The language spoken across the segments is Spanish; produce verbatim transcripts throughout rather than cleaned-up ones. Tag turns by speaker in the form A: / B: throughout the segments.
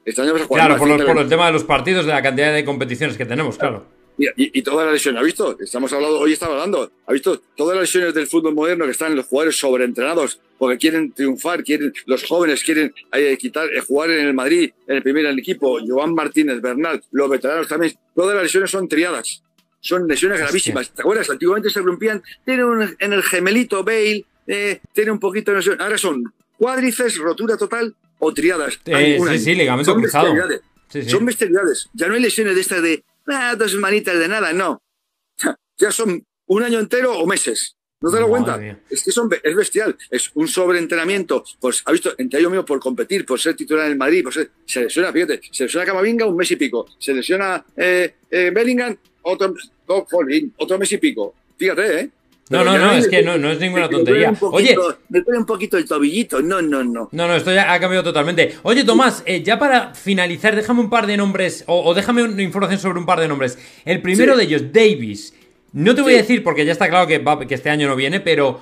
A: Este año vas a jugar
B: Claro,
A: más,
B: por, los, por
A: ciento veinte.
B: el tema de los partidos, de la cantidad de competiciones que tenemos, claro.
A: Y, y, y toda la lesión, ¿ha visto? Estamos hablando, hoy estaba hablando, ¿ha visto? Todas las lesiones del fútbol moderno que están los jugadores sobreentrenados porque quieren triunfar, quieren, los jóvenes quieren eh, quitar, eh, jugar en el Madrid, en el primer equipo, Joan Martínez, Bernal, los veteranos también, todas las lesiones son triadas. Son lesiones gravísimas. ¿Te acuerdas? Antiguamente se rompían, tiene un, en el gemelito Bale, eh, tiene un poquito de lesión. Ahora son cuádriceps, rotura total o triadas.
B: Eh, sí, sí, ligamento
A: son
B: cruzado.
A: bestialidades.
B: Sí, sí.
A: Son bestialidades. Ya no hay lesiones de estas de ah, dos manitas de nada, no. Ya son un año entero o meses. ¿No te das cuenta?
B: Mía.
A: Es que son, es bestial. Es un sobreentrenamiento. Pues, ha visto, entre ellos mismos por competir, por ser titular en el Madrid, por ser, se lesiona, fíjate, se lesiona Camavinga un mes y pico. Se lesiona eh, eh, Bellingham otro, oh, jolín, otro mes y pico. Fíjate, ¿eh?
B: No, no, no, es que no, no es ninguna tontería.
A: Me poquito,
B: Oye,
A: me pone un poquito el tobillito. No, no, no.
B: no, no, esto ya ha cambiado totalmente. Oye, Tomás, eh, ya para finalizar, déjame un par de nombres, o, o déjame una información sobre un par de nombres. El primero
A: Sí.
B: de ellos, Davis. No te voy
A: Sí.
B: a decir, porque ya está claro que, va, que este año no viene, pero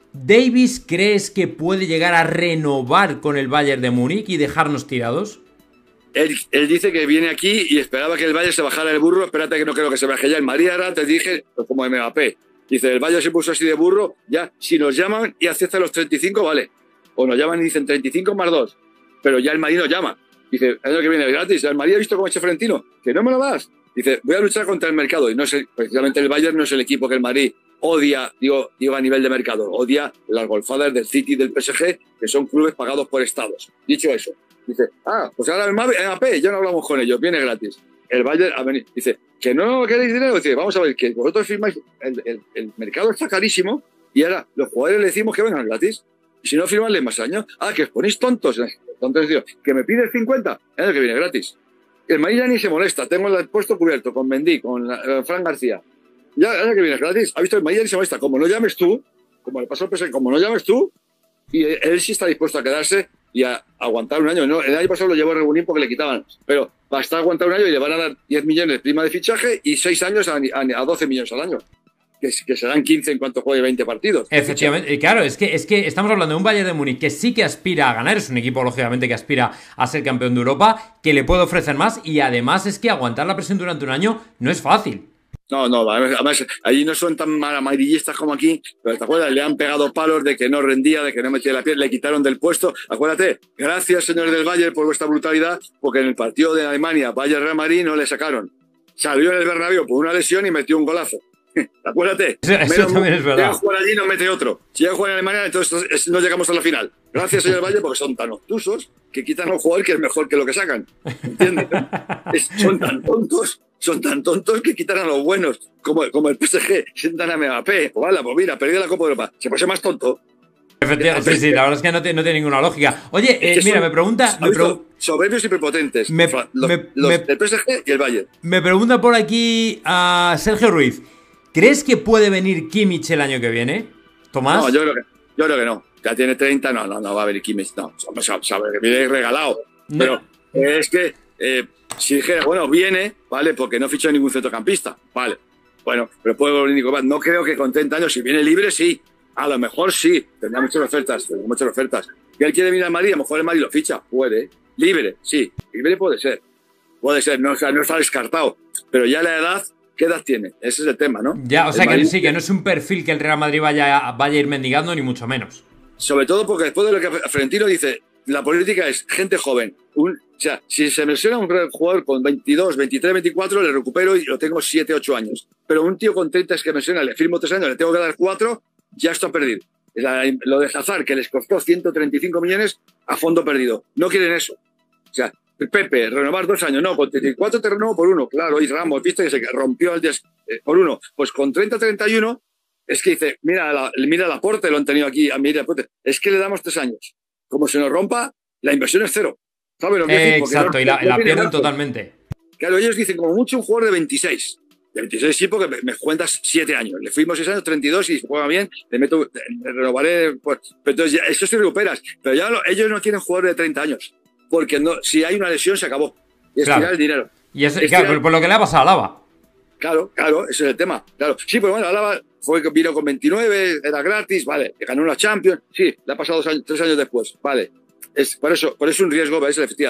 B: ¿Davis crees que puede llegar a renovar con el Bayern de Múnich y dejarnos tirados?
A: Él, él dice que viene aquí y esperaba que el Bayern se bajara el burro. Espérate que no creo que se baje ya. En María ahora te dije, pues como M A P. Dice, el Bayern se puso así de burro. Ya, si nos llaman y aceptan los treinta y cinco, vale. O nos llaman y dicen treinta y cinco más dos. Pero ya el Madrid nos llama. Dice, el año que viene gratis. El Madrid ha visto cómo ha hecho Florentino. Que no me lo das. Dice, voy a luchar contra el mercado. Y no es el, precisamente el Bayern no es el equipo que el Madrid odia, digo, digo a nivel de mercado. Odia las golfadas del City y del P S G, que son clubes pagados por estados. Dicho eso. Dice, ah, pues ahora el M A P, ya no hablamos con ellos, viene gratis. El Bayern ha venido. Dice, ¿que no queréis dinero? Dice, vamos a ver, que vosotros firmáis, el, el, el mercado está carísimo y ahora los jugadores le decimos que vengan gratis. Y si no, firmanle más años. Ah, que os ponéis tontos. Entonces digo, que me pides cincuenta, el año que viene gratis. El Madrid ya ni se molesta, tengo el puesto cubierto con Mendy, con uh, Fran García. Ya el año que viene gratis. Ha visto, el Madrid ya ni se molesta. Como no llames tú, como le pasó al P S G, como no llames tú, y él, él sí está dispuesto a quedarse y a aguantar un año. No, el año pasado lo llevó a Rebunín porque le quitaban, pero basta aguantar un año y le van a dar diez millones de prima de fichaje y seis años a, a, a doce millones al año, que, que serán quince en cuanto juegue veinte partidos.
B: Efectivamente, y claro, es que, es que estamos hablando de un Bayern de Múnich que sí que aspira a ganar, es un equipo lógicamente que aspira a ser campeón de Europa, que le puede ofrecer más y además es que aguantar la presión durante un año no es fácil.
A: No, no, además, allí no son tan amarillistas como aquí, pero ¿te acuerdas? Le han pegado palos de que no rendía, de que no metía la piel, le quitaron del puesto. Acuérdate, gracias, señores del Bayern, por vuestra brutalidad, porque en el partido de Alemania, Bayern-Real Madrid, no le sacaron. Salió en el Bernabéu por una lesión y metió un golazo. Acuérdate.
B: Eso, eso
A: menos,
B: también es verdad.
A: llega a jugar allí y nos mete otro. Si llega a jugar en Alemania, entonces no llegamos a la final. Gracias, señor Valle, porque son tan obtusos que quitan a un jugador que es mejor que lo que sacan. ¿Entiendes? Es, son tan tontos, son tan tontos que quitan a los buenos, como, como el P S G, sientan a M A P. Pues vale, pues mira, perdió la Copa de Europa. Se puede ser más tonto.
B: Efectivamente, sí, sí, la verdad es que no, te, no tiene ninguna lógica. Oye, eh, mira, me pregunta... Me pregun
A: soberbios y prepotentes.
B: Me,
A: los,
B: me,
A: los
B: me,
A: del P S G y el Bayern.
B: Me pregunta por aquí a Sergio Ruiz. ¿Crees que puede venir Kimmich el año que viene? ¿Tomás?
A: No, yo creo que, yo creo que no. Ya tiene treinta, no, no, no va a venir Kimmich. No, sabe que viene regalado. No. Pero es que eh, si dijera, bueno, viene, ¿vale? Porque no fichó ningún centrocampista. Vale. Bueno, pero puede venir Nico. No creo que con treinta años, si viene libre, sí. A lo mejor sí. Tendrá muchas ofertas. Tendrá muchas ofertas. Que él quiere venir al Madrid, a lo mejor el Madrid lo ficha. Puede. Libre, sí. Libre puede ser. Puede ser. No, no está descartado. Pero ya la edad... ¿Qué edad tiene? Ese es el tema, ¿no?
B: Ya, o sea
A: el
B: que
A: Madrid,
B: sí, que no es un perfil que el Real Madrid vaya, vaya a ir mendigando, ni mucho menos.
A: Sobre todo porque después de lo que Florentino dice, la política es gente joven. Un, o sea, si se me lesiona un jugador con veintidós, veintitrés, veinticuatro, le recupero y lo tengo siete, ocho años. Pero un tío con treinta es que me suena, le firmo tres años, le tengo que dar cuatro, ya está perdido. La, lo de Hazard, que les costó ciento treinta y cinco millones, a fondo perdido. No quieren eso. O sea, Pepe, renovar dos años, no, con treinta y cuatro te renovo por uno, claro, y Ramos, viste que se rompió al día eh, por uno, pues con treinta, treinta y uno, es que dice, mira, la, mira el aporte, lo han tenido aquí, a mira, es que le damos tres años, como se nos rompa, la inversión es cero, ¿sabes lo que
B: eh,
A: decir?
B: Exacto, no, y la, no la pierden totalmente.
A: Claro, ellos dicen, como mucho un jugador de veintiséis, de veintiséis sí, porque me, me cuentas siete años, le fuimos seis años, treinta y dos, y si juega bien, le meto, le renovaré, pues, pero entonces ya, eso sí recuperas, pero ya lo, ellos no quieren jugadores de treinta años. Porque no, si hay una lesión se acabó. Y es
B: claro.
A: tirar el dinero.
B: Y es,
A: es
B: claro,
A: tirar...
B: por lo que le ha pasado a Lava.
A: Claro, claro, ese es el tema. Claro. Sí, pero bueno, Lava fue, vino con veintinueve, era gratis, vale, ganó una Champions, sí, le ha pasado dos años, tres años después, vale. Es, por eso, por eso un riesgo, ¿ves? Efectivamente.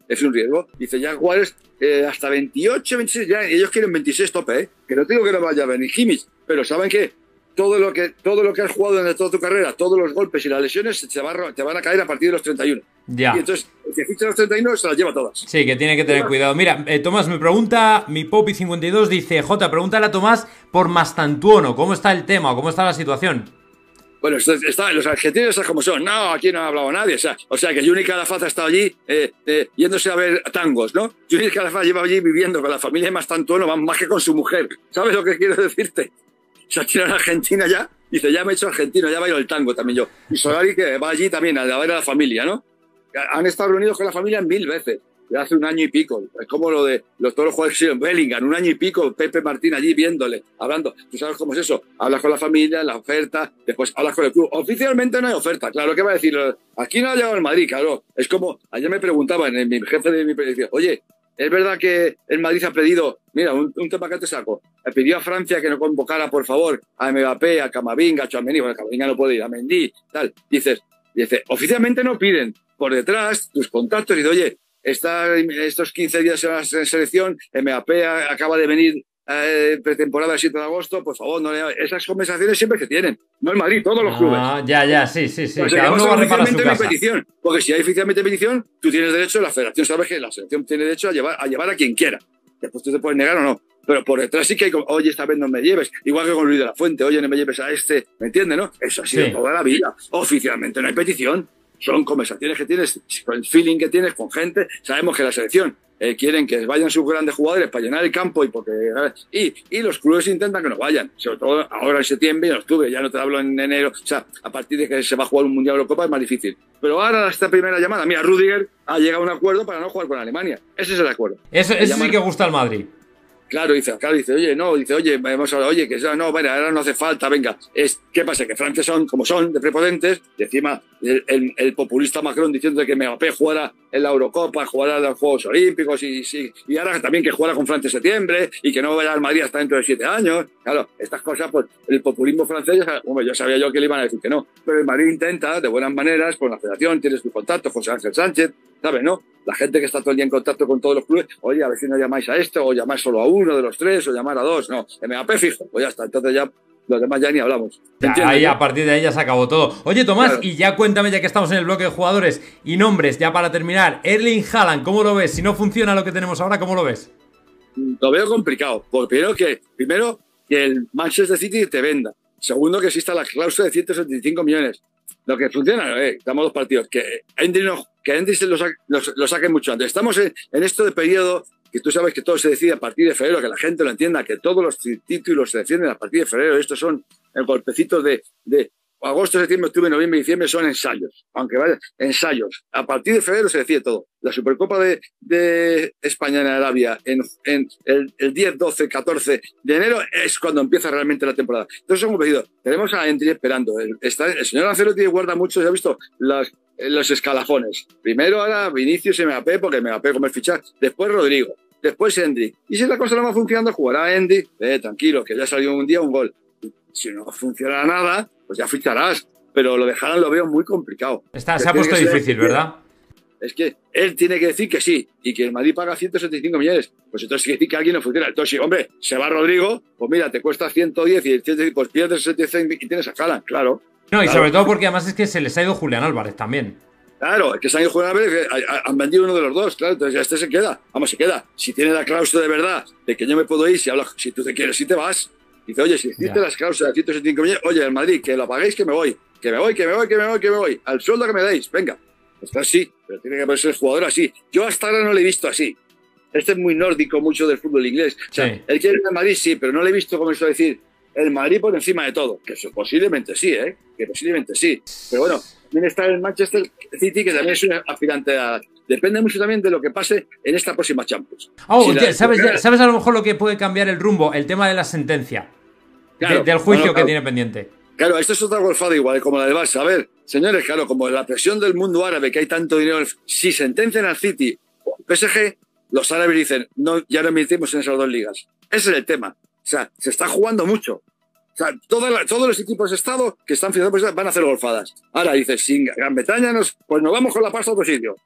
A: es un riesgo. Dice, ya Juárez eh, hasta veintiocho, veintiséis, ya ellos quieren veintiséis tope, ¿eh? Que no digo que no vaya a venir Kimmich, pero saben que todo lo que todo lo que has jugado en toda tu carrera, todos los golpes y las lesiones te van a, te van a caer a partir de los treinta y uno.
B: Ya.
A: Y entonces, el que ficha los treinta y uno se las lleva todas.
B: Sí, que tiene que tener cuidado. Mira, eh, Tomás me pregunta, mi Popi cincuenta y dos dice, Jota, pregúntale a Tomás por Mastantuono, ¿cómo está el tema? ¿Cómo está la situación?
A: Bueno, está, está, los argentinos están como son. No, aquí no ha hablado nadie. O sea, o sea que Juni Calafaz ha estado allí eh, eh, yéndose a ver tangos, ¿no? Juni Calafaz lleva allí viviendo con la familia de Mastantuono más que con su mujer. ¿Sabes lo que quiero decirte? Se ha tirado en Argentina ya. Dice, ya me he hecho argentino, ya bailo el tango también yo. Y Solari que va allí también a ver a la familia, ¿no? Han estado reunidos con la familia mil veces. Hace un año y pico. Es como lo de los, todos los jugadores que hicieron Bellingham, un año y pico, Pepe Martín allí viéndole, hablando. ¿Tú sabes cómo es eso? Hablas con la familia, la oferta, después hablas con el club. Oficialmente no hay oferta, claro, ¿qué va a decir? Aquí no ha llegado el Madrid, claro. Es como, ayer me preguntaban, mi jefe de mi decía, oye, ¿es verdad que el Madrid ha pedido, mira, un, un tema que te saco, le pidió a Francia que no convocara, por favor, a Mbappé, a Camavinga, a Tchouaméni, bueno, Camavinga no puede ir, a Mendy, tal. Dices, dice, oficialmente no piden. Por detrás, tus contactos, y dice, oye, Está, estos quince días en la selección, Mbappé acaba de venir eh, pretemporada el siete de agosto, por favor, no le, esas conversaciones siempre que tienen, no el Madrid, todos los clubes.
B: Ah, ya, ya, sí, sí, sí.
A: O sea,
B: cada uno va a reparar su casa.
A: Petición, porque si hay oficialmente petición, tú tienes derecho, la federación sabe que la selección tiene derecho a llevar a, llevar a quien quiera. Después tú te puedes negar o no. Pero por detrás sí que hay como, oye, esta vez no me lleves. Igual que con Luis de la Fuente, oye, no me lleves a este. ¿Me entiendes, no? Eso ha sido sí. toda la vida. Oficialmente no hay petición. Son conversaciones que tienes, con el feeling que tienes con gente. Sabemos que la selección eh, quieren que vayan sus grandes jugadores para llenar el campo y porque y, y los clubes intentan que no vayan. Sobre todo ahora en septiembre y en octubre. Ya no te hablo en enero. O sea, a partir de que se va a jugar un Mundial Eurocopa es más difícil. Pero ahora esta primera llamada, mira, Rüdiger ha llegado a un acuerdo para no jugar con Alemania. Ese es el acuerdo.
B: Eso, eso sí que gusta al Madrid.
A: Claro, dice, claro, dice, oye, no, dice, oye, hemos hablado, oye, que no, bueno, ahora no hace falta, venga. Es, ¿qué pasa? Que Francia son, como son, de prepotentes, y encima el, el, el populista Macron diciendo que Mbappé jugara en la Eurocopa, jugara en los Juegos Olímpicos, y, sí, y ahora también que jugara con Francia en septiembre, y que no vaya al Madrid hasta dentro de siete años. Claro, estas cosas, pues, el populismo francés, hombre, yo sabía yo que le iban a decir que no. Pero el Madrid intenta, de buenas maneras, con la federación, tienes tu contacto, José Ángel Sánchez, ¿sabes, no? La gente que está todo el día en contacto con todos los clubes, oye, a ver si no llamáis a esto, o llamáis solo a uno de los tres, o llamar a dos, no, Mbappé fijo, pues ya está, entonces ya los demás ya ni hablamos.
B: Ya, ahí a partir de ahí ya se acabó todo. Oye, Tomás, claro. Y ya cuéntame, ya que estamos en el bloque de jugadores y nombres, ya para terminar, Erling Haaland, ¿cómo lo ves? Si no funciona lo que tenemos ahora, ¿cómo lo ves?
A: Lo veo complicado, porque primero que, primero que el Manchester City te venda, segundo que exista la cláusula de ciento setenta y cinco millones. Lo que funciona, eh, damos dos partidos, que Andy, no, que Andy se lo, sa lo, lo saque mucho antes. Estamos en, en esto de periodo que tú sabes que todo se decide a partir de febrero, que la gente lo entienda, que todos los títulos se deciden a partir de febrero. Estos son el golpecitos de, de agosto, septiembre, octubre, noviembre y diciembre, son ensayos. Aunque vayan ensayos. A partir de febrero se decide todo. La Supercopa de, de España en Arabia, en, en el, el diez, doce, catorce de enero, es cuando empieza realmente la temporada. Entonces, son competidos. Tenemos a Endri esperando. El, está, el señor Ancelotti guarda mucho, ya ha visto las, los escalafones. Primero ahora Vinicius y Mbappé, porque Mbappé como el fichar. Después Rodrigo. Después Endri. Y si la cosa no va funcionando, jugará Endri. Eh, tranquilo, que ya salió un día un gol. Si no funciona nada, pues ya ficharás. Pero lo de Haaland lo veo muy complicado.
B: Está, se ha puesto difícil, ¿verdad?
A: Es que él tiene que decir que sí, y que el Madrid paga ciento setenta y cinco millones. Pues entonces quiere decir que alguien no funciona. Entonces, si, hombre, se va Rodrigo, pues mira, te cuesta ciento diez y el pues pierdes setenta y cinco y tienes a Haaland, claro.
B: No, y
A: claro.
B: sobre todo porque además es que se les ha ido Julián Álvarez también.
A: Claro, es que se han ido Julián Álvarez, han vendido uno de los dos, claro, entonces ya este se queda. Vamos, se queda. Si tiene la cláusula de verdad de que yo me puedo ir, si, habla, si tú te quieres, si te vas. Dice, oye, si hiciste las cláusulas de ciento setenta y cinco millones, oye, el Madrid, que lo paguéis, que me voy. Que me voy, que me voy, que me voy, que me voy. Al sueldo que me deis, venga. Está así, pero tiene que ser el jugador así. Yo hasta ahora no le he visto así. Este es muy nórdico, mucho del fútbol inglés. O sea, sí. Él quiere el Madrid, sí, pero no le he visto, como eso decir, el Madrid por encima de todo. Que eso posiblemente sí, ¿eh? Que posiblemente sí. Pero bueno, también está el Manchester City, que también es un aspirante a... Depende mucho también de lo que pase en esta próxima Champions.
B: Oh,
A: si
B: la... ¿sabes, ¿sabes a lo mejor lo que puede cambiar el rumbo? El tema de la sentencia. Claro, de, del juicio bueno, claro. que tiene pendiente.
A: Claro, esto es otra golfada igual, como la del Barça. A ver, señores, claro, como la presión del mundo árabe, que hay tanto dinero, si sentencian al City o al P S G, los árabes dicen, no, ya no emitimos en esas dos ligas. Ese es el tema. O sea, se está jugando mucho. O sea, toda la, todos los equipos de Estado que están financiados van a hacer golfadas. Ahora dices, sin Gran Bretaña, nos, pues nos vamos con la pasta a otro sitio.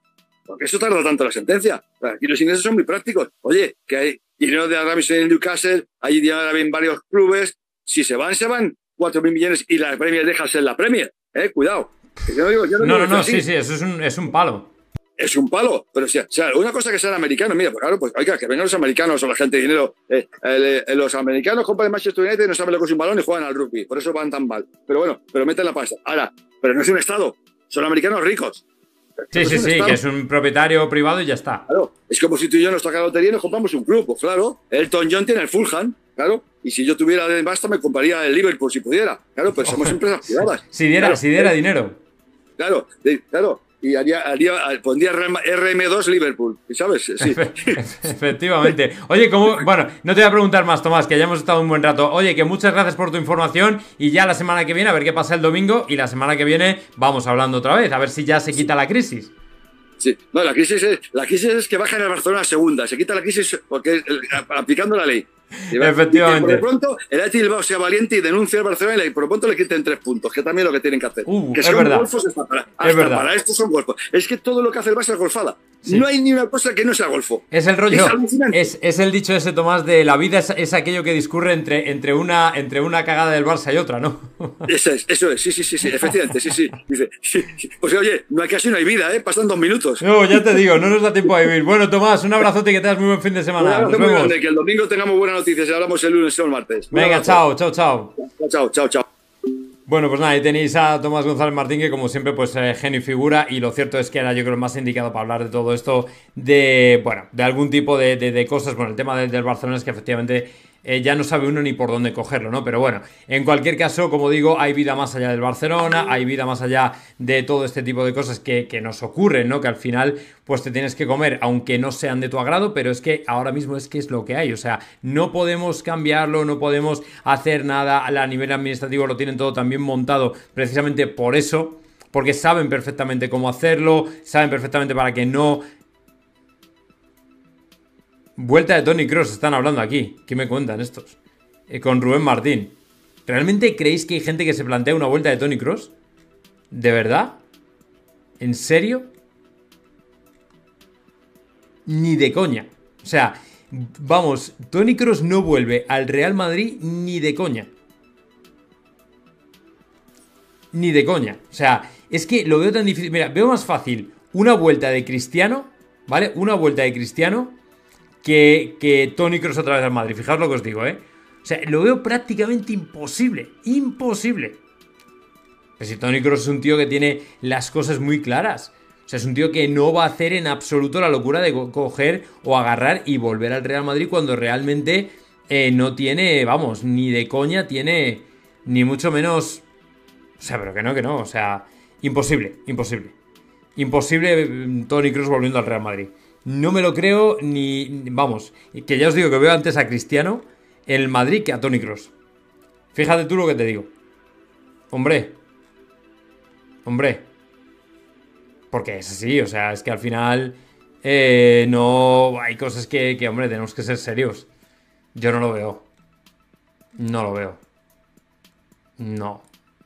A: porque eso tarda tanto la sentencia. Aquí los ingleses son muy prácticos. Oye, que hay dinero de Aramis en el Newcastle, hay dinero en varios clubes. Si se van, se van cuatro mil millones y la Premier deja ser la Premier. Eh, cuidado. Yo no, digo, yo no,
B: no,
A: digo
B: no, no
A: así.
B: sí, sí, eso es un, es un palo.
A: Es un palo, pero o sea, o sea, una cosa que sean americanos, mira, pues claro, pues oiga, que vengan los americanos o la gente de dinero. Eh, eh, eh, los americanos compran el Manchester United y no saben lo que es un balón y juegan al rugby, por eso van tan mal. Pero bueno, pero meten la pasta. Ahora, pero no es un estado, son americanos ricos.
B: Sí,
A: no
B: sí,
A: es
B: sí,
A: estado.
B: que es un propietario privado y ya está.
A: Claro, es como si tú y yo nos toca la lotería y nos compramos un club, pues claro. Elton John tiene el Fulham, claro, y si yo tuviera de basta me compraría el Liverpool si pudiera. Claro, pero somos empresas privadas.
B: Si diera,
A: claro,
B: si diera dinero.
A: Claro, claro. Y haría, haría, pondría R M dos Liverpool, ¿sabes? Sí.
B: Efectivamente. Oye, como, bueno, no te voy a preguntar más, Tomás, que ya hemos estado un buen rato. Oye, que muchas gracias por tu información y ya la semana que viene, a ver qué pasa el domingo y la semana que viene vamos hablando otra vez, a ver si ya se quita la crisis.
A: Sí, no, la crisis es, la crisis es que baja en el Barcelona a segunda, se quita la crisis porque aplicando la ley. Y
B: Efectivamente.
A: Y por lo pronto, el Athletic Bilbao sea valiente y denuncie al Barcelona y por lo pronto le quiten tres puntos, que también es lo que tienen que hacer.
B: Uh,
A: que
B: es
A: son
B: verdad.
A: golfos hasta para, hasta
B: es verdad.
A: para esto son golfos. Es que todo lo que hace el Barça es golfada.
B: Sí.
A: No hay ni una cosa que no sea golfo.
B: Es el rollo,
A: es,
B: es, es el dicho ese, Tomás, de la vida es, es aquello que discurre entre, entre, una, entre una cagada del Barça y otra, ¿no?
A: Eso es, eso es, sí, sí, sí, sí, efectivamente, sí, sí. Dice, sí, sí. Pues oye, no hay casi no hay vida, ¿eh? Pasan dos minutos.
B: No, ya te digo, no nos da tiempo a vivir. Bueno, Tomás, un abrazote y que tengas muy buen fin de semana.
A: Un abrazo
B: Nos
A: muy
B: vemos.
A: grande, que el domingo tengamos buenas noticias y hablamos el lunes o el martes. Un
B: Venga,
A: abrazo.
B: chao, chao, chao.
A: Chao, chao, chao.
B: Bueno, pues nada, ahí tenéis a Tomás González Martín, que como siempre, pues eh, genio y figura, y lo cierto es que era yo creo el más indicado para hablar de todo esto, de, bueno, de algún tipo de, de, de cosas. Bueno, el tema de, del Barcelona es que efectivamente eh, ya no sabe uno ni por dónde cogerlo, ¿no? Pero bueno, en cualquier caso, como digo, hay vida más allá del Barcelona, hay vida más allá de todo este tipo de cosas que, que nos ocurren, ¿no? Que al final, pues te tienes que comer, aunque no sean de tu agrado, pero es que ahora mismo es que es lo que hay, o sea, no podemos cambiarlo, no podemos hacer nada, a nivel administrativo lo tienen todo también montado precisamente por eso, porque saben perfectamente cómo hacerlo, saben perfectamente para que no... Vuelta de Toni Kroos, están hablando aquí. ¿Qué me cuentan estos? Eh, con Rubén Martín. ¿Realmente creéis que hay gente que se plantea una vuelta de Toni Kroos? ¿De verdad? ¿En serio? Ni de coña. O sea, vamos, Toni Kroos no vuelve al Real Madrid ni de coña. Ni de coña. O sea, es que lo veo tan difícil. Mira, veo más fácil una vuelta de Cristiano, ¿vale? Una vuelta de Cristiano que, que Toni Kroos otra vez al Madrid. Fijaos lo que os digo, ¿eh? O sea, lo veo prácticamente imposible. Imposible. Pero si Toni Kroos es un tío que tiene las cosas muy claras. O sea, es un tío que no va a hacer en absoluto la locura de co- coger o agarrar y volver al Real Madrid cuando realmente eh, no tiene, vamos, ni de coña tiene, ni mucho menos... O sea, pero que no, que no. O sea, imposible, imposible. Imposible Toni Kroos volviendo al Real Madrid. No me lo creo ni... Vamos, que ya os digo que veo antes a Cristiano en el Madrid que a Toni Kroos. Fíjate tú lo que te digo. Hombre. Hombre. Porque es así, o sea, es que al final... Eh, no... Hay cosas que, que, hombre, tenemos que ser serios. Yo no lo veo. No lo veo. No.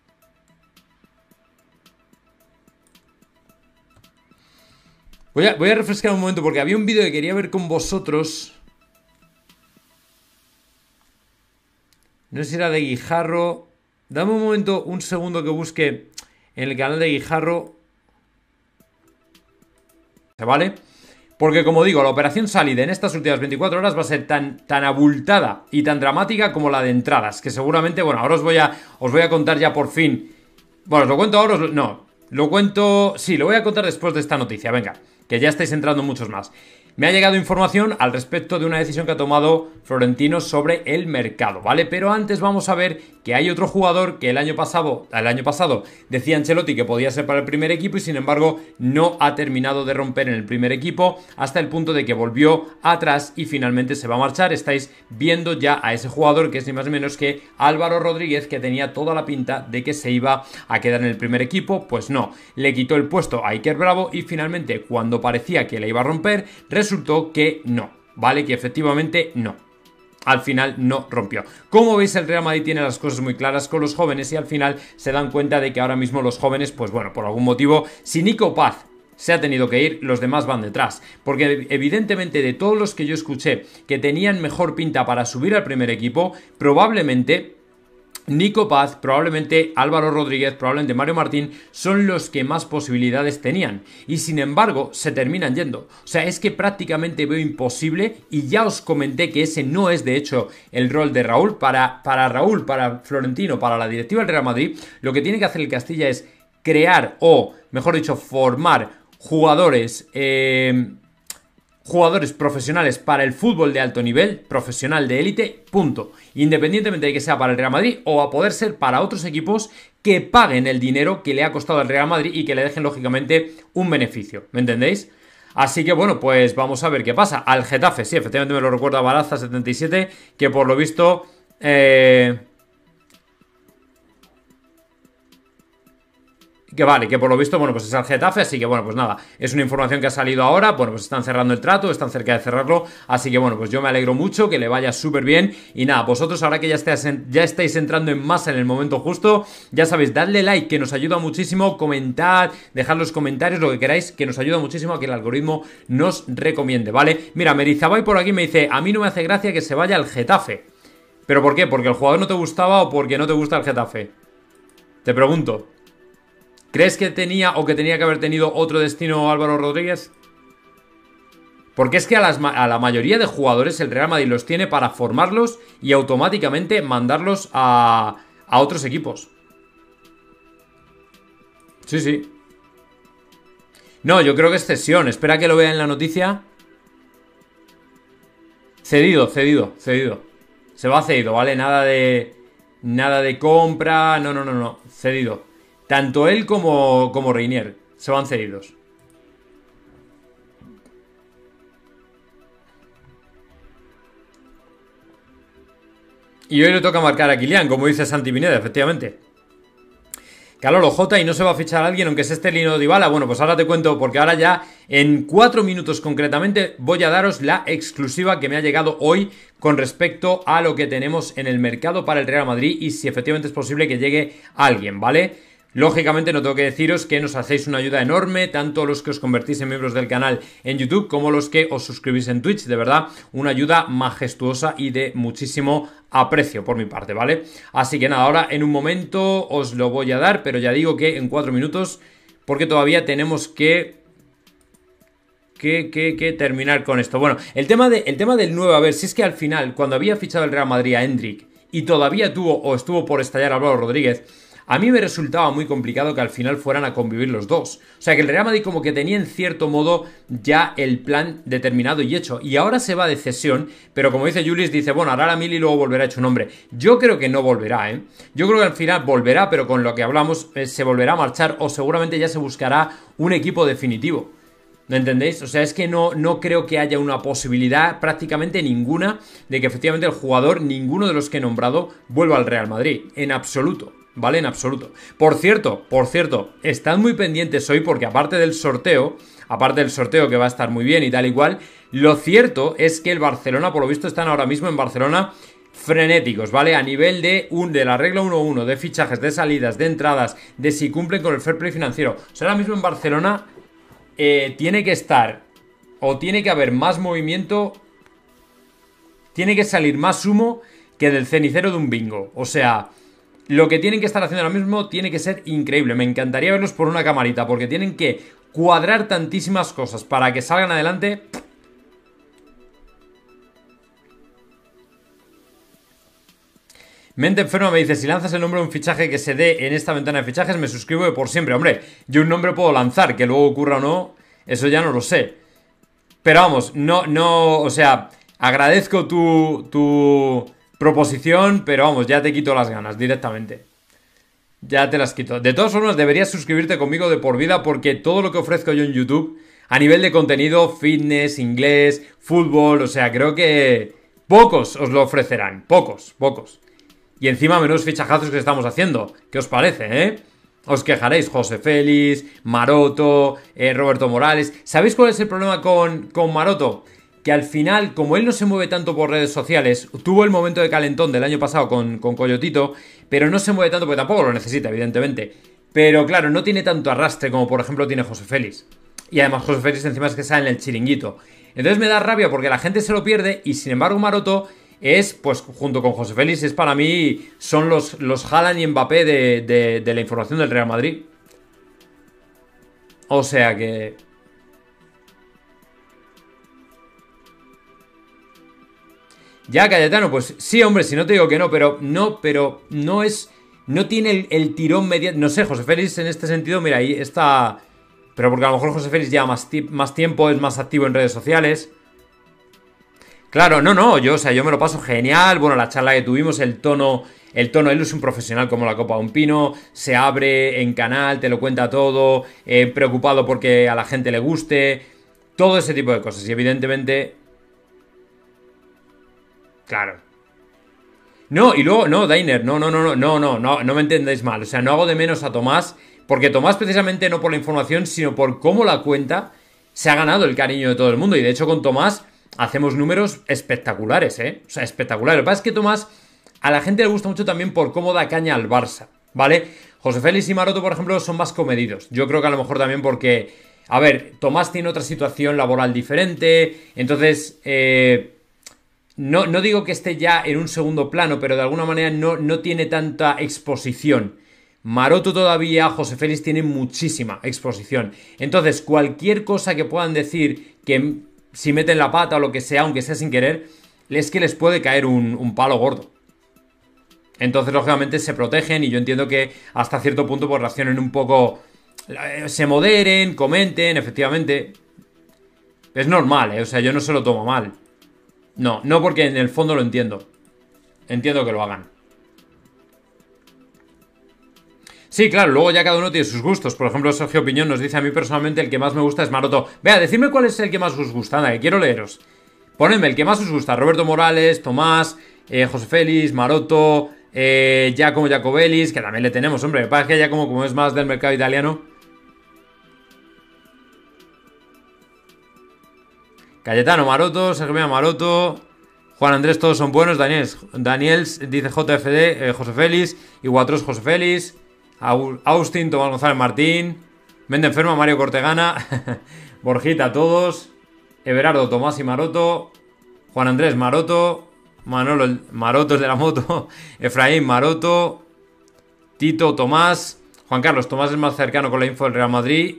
B: Voy a, voy a refrescar un momento porque había un vídeo que quería ver con vosotros. No sé si era de Guijarro. Dame un momento, un segundo que busque en el canal de Guijarro. ¿Vale? Porque como digo, la operación salida en estas últimas veinticuatro horas va a ser tan, tan abultada y tan dramática como la de entradas. Que seguramente, bueno, ahora os voy a, os voy a contar ya por fin. Bueno, os lo cuento ahora, os lo, no. Lo cuento... Sí, lo voy a contar después de esta noticia, venga. Que ya estáis entrando muchos más. Me ha llegado información al respecto de una decisión que ha tomado Florentino sobre el mercado, ¿vale? Pero antes vamos a ver que hay otro jugador que el año pasado, el año pasado decía Ancelotti que podía ser para el primer equipo y sin embargo no ha terminado de romper en el primer equipo hasta el punto de que volvió atrás y finalmente se va a marchar. Estáis viendo ya a ese jugador que es ni más ni menos que Álvaro Rodríguez, que tenía toda la pinta de que se iba a quedar en el primer equipo. Pues no, le quitó el puesto a Iker Bravo y finalmente cuando parecía que le iba a romper, resultó que no, ¿vale? Que efectivamente no. Al final no rompió. Como veis, el Real Madrid tiene las cosas muy claras con los jóvenes y al final se dan cuenta de que ahora mismo los jóvenes, pues bueno, por algún motivo, si Nico Paz se ha tenido que ir, los demás van detrás. Porque evidentemente de todos los que yo escuché que tenían mejor pinta para subir al primer equipo, probablemente Nico Paz, probablemente Álvaro Rodríguez, probablemente Mario Martín son los que más posibilidades tenían y sin embargo se terminan yendo. O sea, es que prácticamente veo imposible y ya os comenté que ese no es de hecho el rol de Raúl. Para, para Raúl, para Florentino, para la directiva del Real Madrid, lo que tiene que hacer el Castilla es crear o, mejor dicho, formar jugadores... Eh, jugadores profesionales para el fútbol de alto nivel, profesional de élite, punto. Independientemente de que sea para el Real Madrid o a poder ser para otros equipos que paguen el dinero que le ha costado al Real Madrid y que le dejen lógicamente un beneficio, ¿me entendéis? Así que bueno, pues vamos a ver qué pasa. Al Getafe, sí, efectivamente me lo recuerda Baraza setenta y siete, que por lo visto... Eh... Que vale, que por lo visto, bueno, pues es el Getafe, así que bueno, pues nada, es una información que ha salido ahora, bueno, pues están cerrando el trato, están cerca de cerrarlo, así que bueno, pues yo me alegro mucho, que le vaya súper bien, y nada, vosotros ahora que ya estáis, en, ya estáis entrando en masa en el momento justo, ya sabéis, dadle like, que nos ayuda muchísimo, comentad, dejad los comentarios, lo que queráis, que nos ayuda muchísimo a que el algoritmo nos recomiende, ¿vale? Mira, Merizabay por aquí me dice, a mí no me hace gracia que se vaya al Getafe, ¿pero por qué? ¿Porque el jugador no te gustaba o porque no te gusta el Getafe? Te pregunto. ¿Crees que tenía o que tenía que haber tenido otro destino Álvaro Rodríguez? Porque es que a, las, a la mayoría de jugadores el Real Madrid los tiene para formarlos y automáticamente mandarlos a, a otros equipos. Sí, sí. No, yo creo que es cesión. Espera que lo vea en la noticia. Cedido, cedido, cedido. Se va cedido, ¿vale? Nada de... Nada de compra. No, no, no, no. Cedido. Tanto él como, como Reinier se van cedidos. Y hoy le toca marcar a Kylian, como dice Santi Pineda, efectivamente. Calolo J y no se va a fichar a alguien aunque sea Sterling o Dybala. Bueno, pues ahora te cuento, porque ahora ya en cuatro minutos concretamente voy a daros la exclusiva que me ha llegado hoy con respecto a lo que tenemos en el mercado para el Real Madrid y si efectivamente es posible que llegue alguien, ¿vale? Lógicamente no tengo que deciros que nos hacéis una ayuda enorme, tanto los que os convertís en miembros del canal en YouTube como los que os suscribís en Twitch, de verdad, una ayuda majestuosa y de muchísimo aprecio por mi parte, ¿vale? Así que nada, ahora en un momento os lo voy a dar, pero ya digo que en cuatro minutos, porque todavía tenemos que... Que, que, que terminar con esto. Bueno, el tema, de, el tema del nueve, a ver, si es que al final, cuando había fichado el Real Madrid a Endrick y todavía tuvo o estuvo por estallar Álvaro Rodríguez, a mí me resultaba muy complicado que al final fueran a convivir los dos. O sea, que el Real Madrid como que tenía en cierto modo ya el plan determinado y hecho. Y ahora se va de cesión, pero como dice Julis, dice, bueno, hará la mil y luego volverá hecho un hombre. Yo creo que no volverá, ¿eh? Yo creo que al final volverá, pero con lo que hablamos, eh, se volverá a marchar o seguramente ya se buscará un equipo definitivo. ¿Me entendéis? O sea, es que no, no creo que haya una posibilidad prácticamente ninguna de que efectivamente el jugador, ninguno de los que he nombrado, vuelva al Real Madrid. En absoluto. ¿Vale? En absoluto. Por cierto, por cierto, estad muy pendientes hoy porque aparte del sorteo, aparte del sorteo que va a estar muy bien y tal y cual, lo cierto es que el Barcelona, por lo visto, están ahora mismo en Barcelona frenéticos, ¿vale? A nivel de, un, de la regla uno uno, de fichajes, de salidas, de entradas, de si cumplen con el fair play financiero. O sea, ahora mismo en Barcelona eh, tiene que estar, o tiene que haber más movimiento, tiene que salir más humo que del cenicero de un bingo. O sea... Lo que tienen que estar haciendo ahora mismo tiene que ser increíble. Me encantaría verlos por una camarita porque tienen que cuadrar tantísimas cosas para que salgan adelante. Mente enferma me dice, si lanzas el nombre de un fichaje que se dé en esta ventana de fichajes, me suscribo de por siempre. Hombre, yo un nombre puedo lanzar, que luego ocurra o no, eso ya no lo sé. Pero vamos, no, no, o sea, agradezco tu... tu proposición, pero vamos, ya te quito las ganas directamente. Ya te las quito. De todas formas, deberías suscribirte conmigo de por vida porque todo lo que ofrezco yo en YouTube, a nivel de contenido, fitness, inglés, fútbol, o sea, creo que pocos os lo ofrecerán. Pocos, pocos. Y encima menos fichajazos que estamos haciendo. ¿Qué os parece, eh? Os quejaréis, José Félix, Maroto, eh, Roberto Morales. ¿Sabéis cuál es el problema con, con Maroto? Que al final, como él no se mueve tanto por redes sociales, tuvo el momento de calentón del año pasado con, con Coyotito, pero no se mueve tanto porque tampoco lo necesita, evidentemente. Pero claro, no tiene tanto arrastre como por ejemplo tiene José Félix. Y además José Félix encima es que sale en el chiringuito. Entonces me da rabia porque la gente se lo pierde y sin embargo Maroto es, pues junto con José Félix, es para mí, son los, los Haaland y Mbappé de, de, de la información del Real Madrid. O sea que... Ya, Cayetano, pues sí, hombre, si no te digo que no, pero no, pero no es... No tiene el, el tirón mediático. No sé, José Félix en este sentido, mira, ahí está... Pero porque a lo mejor José Félix lleva más, más tiempo, es más activo en redes sociales. Claro, no, no, yo, o sea, yo me lo paso genial. Bueno, la charla que tuvimos, el tono... El tono, él es un profesional como la copa de un pino, se abre en canal, te lo cuenta todo, eh, preocupado porque a la gente le guste, todo ese tipo de cosas. Y evidentemente... Claro. No, y luego, no, Dainer, no, no, no, no, no, no, no, no me entendáis mal. O sea, no hago de menos a Tomás, porque Tomás precisamente no por la información, sino por cómo la cuenta, se ha ganado el cariño de todo el mundo. Y de hecho con Tomás hacemos números espectaculares, ¿eh? O sea, espectaculares. Lo que pasa es que Tomás... A la gente le gusta mucho también por cómo da caña al Barça, ¿vale? José Félix y Maroto, por ejemplo, son más comedidos. Yo creo que a lo mejor también porque... A ver, Tomás tiene otra situación laboral diferente, entonces... Eh, no, no digo que esté ya en un segundo plano, pero de alguna manera no, no tiene tanta exposición. Maroto todavía, José Félix tiene muchísima exposición. Entonces, cualquier cosa que puedan decir que si meten la pata o lo que sea, aunque sea sin querer, es que les puede caer un, un palo gordo. Entonces, lógicamente, se protegen y yo entiendo que hasta cierto punto pues reaccionen un poco... Se moderen, comenten, efectivamente. Es normal, ¿eh? O sea, yo no se lo tomo mal. No, no porque en el fondo lo entiendo. Entiendo que lo hagan. Sí, claro, luego ya cada uno tiene sus gustos. Por ejemplo, Sergio Piñón nos dice: a mí personalmente el que más me gusta es Maroto. Vea, decidme cuál es el que más os gusta, anda, que quiero leeros. Ponedme el que más os gusta. Roberto Morales, Tomás, eh, José Félix, Maroto... Eh, Giacomo Giacobelis, que también le tenemos, hombre. Me parece que Giacomo, como es más del mercado italiano. Cayetano, Maroto, Sergio Maroto, Juan Andrés, todos son buenos. Daniel, Daniel dice J F D, eh, José Félix, Iguatros, José Félix, Austin, Tomás González Martín, Mende Enferma, Mario Cortegana, Borjita, todos, Everardo, Tomás y Maroto, Juan Andrés, Maroto, Manolo, Maroto es de la moto, Efraín, Maroto, Tito, Tomás, Juan Carlos, Tomás es más cercano con la info del Real Madrid,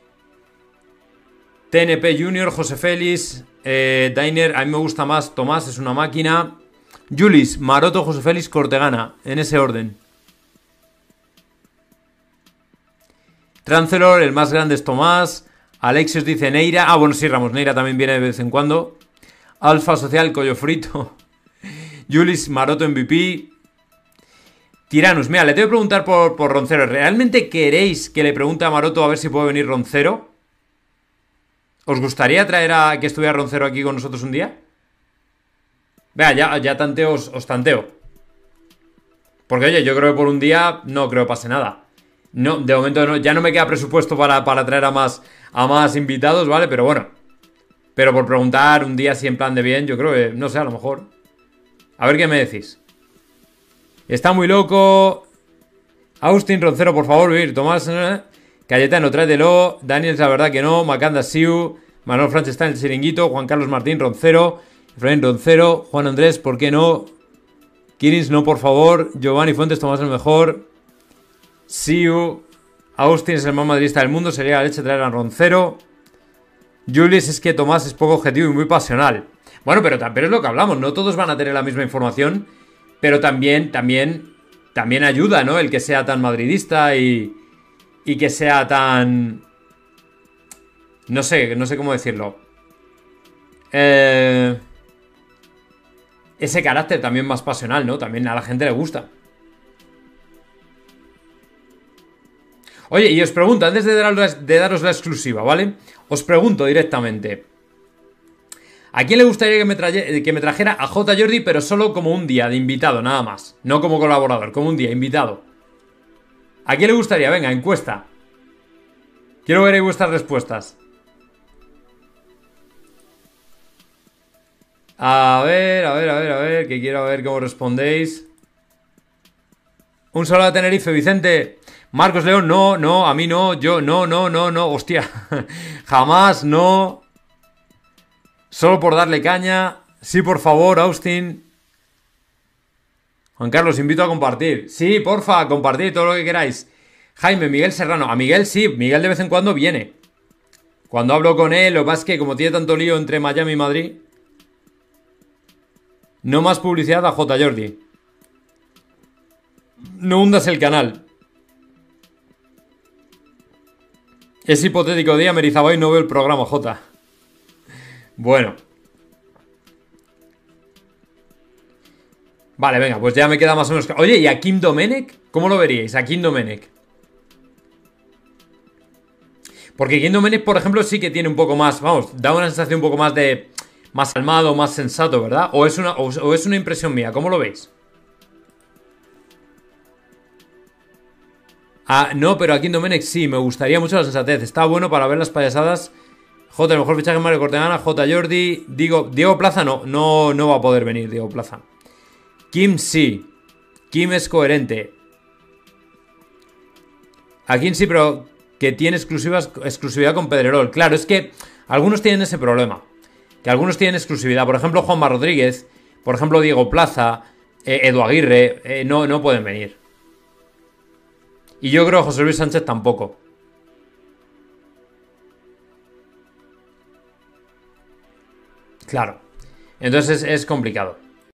B: T N P Junior, José Félix, eh, Dainer, a mí me gusta más, Tomás es una máquina, Julis, Maroto, José Félix, Cortegana, en ese orden. Trancelor, el más grande es Tomás, Alexios dice Neira, ah bueno sí, Ramos Neira también viene de vez en cuando, Alfa Social, Collo Frito, Julis, Maroto M V P. Tiranus, mira, le tengo que preguntar por, por Roncero. ¿Realmente queréis que le pregunte a Maroto a ver si puede venir Roncero? ¿Os gustaría traer a que estuviera Roncero aquí con nosotros un día? Vea, ya, ya tanteo, os, os tanteo. Porque oye, yo creo que por un día no creo que pase nada. No, de momento no, ya no me queda presupuesto para, para traer a más, a más invitados, ¿vale? Pero bueno. Pero por preguntar un día así en plan de bien, yo creo que, no sé, a lo mejor. A ver qué me decís. Está muy loco. Austin, Roncero, por favor, vivir. Tomás, ¿eh? Cayetano, tráetelo. Daniel, la verdad que no. Macanda, Siu. Manuel Francis está en el chiringuito. Juan Carlos Martín, Roncero. Efraín, Roncero. Juan Andrés, ¿por qué no? Kirins, no, por favor. Giovanni Fuentes, Tomás el mejor. Siu. Austin es el más madridista del mundo. Sería la leche traer a Roncero. Julius, es que Tomás es poco objetivo y muy pasional. Bueno, pero, pero es lo que hablamos. No todos van a tener la misma información. Pero también, también, también ayuda, ¿no? El que sea tan madridista y, y que sea tan... No sé, no sé cómo decirlo. Eh, ese carácter también más pasional, ¿no? También a la gente le gusta. Oye, y os pregunto, antes de daros la, de daros la exclusiva, ¿vale? Os pregunto directamente. ¿A quién le gustaría que me, traje, que me trajera a J. Jordi, pero solo como un día de invitado, nada más? No como colaborador, como un día, invitado. ¿A quién le gustaría? Venga, encuesta. Quiero ver ahí vuestras respuestas. A ver, a ver, a ver, a ver, que quiero ver cómo respondéis. Un saludo a Tenerife, Vicente. Marcos León, no, no, a mí no, yo, no, no, no, no, hostia. Jamás, no. Solo por darle caña. Sí, por favor, Austin. Juan Carlos, invito a compartir. Sí, porfa, compartir todo lo que queráis. Jaime, Miguel Serrano. A Miguel sí, Miguel de vez en cuando viene. Cuando hablo con él, lo que pasa es que como tiene tanto lío entre Miami y Madrid. No más publicidad a J. Jordi. No hundas el canal. Es hipotético día, Merizabay, no veo el programa, J. Bueno. Vale, venga, pues ya me queda más o menos... Oye, ¿y a Kim Domenech? ¿Cómo lo veríais? A Kim Domenech. Porque Kim Domenech, por ejemplo, sí que tiene un poco más... Vamos, da una sensación un poco más de... Más calmado, más sensato, ¿verdad? ¿O es una, o, o es una impresión mía? ¿Cómo lo veis? Ah, no, pero a Kim Domenech sí, me gustaría mucho la sensatez. Está bueno para ver las payasadas. J, el mejor fichaje Mario Cortegana. J. Jordi. Digo, Diego Plaza no, no, no va a poder venir, Diego Plaza. Kim sí. Kim es coherente. A Kim sí, pero que tiene exclusivas, exclusividad con Pedrerol. Claro, es que algunos tienen ese problema. Que algunos tienen exclusividad. Por ejemplo, Juanma Rodríguez. Por ejemplo, Diego Plaza. Eh, Edu Aguirre. Eh, no, no pueden venir. Y yo creo que José Luis Sánchez tampoco. Claro. Entonces es, es complicado.